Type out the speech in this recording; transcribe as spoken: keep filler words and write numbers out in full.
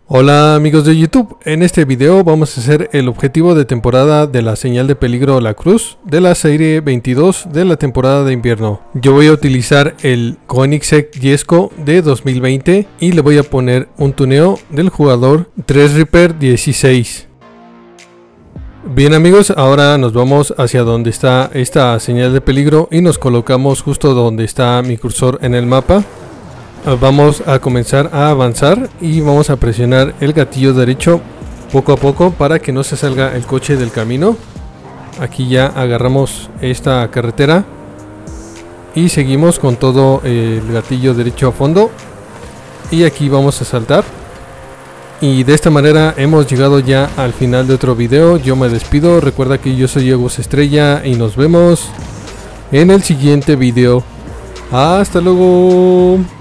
Hola amigos de YouTube, en este video vamos a hacer el objetivo de temporada de la señal de peligro La Cruz de la serie veintidós de la temporada de invierno. Yo voy a utilizar el Koenigsegg Jesko de dos mil veinte y le voy a poner un tuneo del jugador Threadripper dieciséis. Bien amigos, ahora nos vamos hacia donde está esta señal de peligro y nos colocamos justo donde está mi cursor en el mapa. Vamos a comenzar a avanzar y vamos a presionar el gatillo derecho poco a poco para que no se salga el coche del camino. Aquí ya agarramos esta carretera y seguimos con todo el gatillo derecho a fondo y aquí vamos a saltar. Y de esta manera hemos llegado ya al final de otro video. Yo me despido, recuerda que yo soy Agus Estrella y nos vemos en el siguiente video. Hasta luego.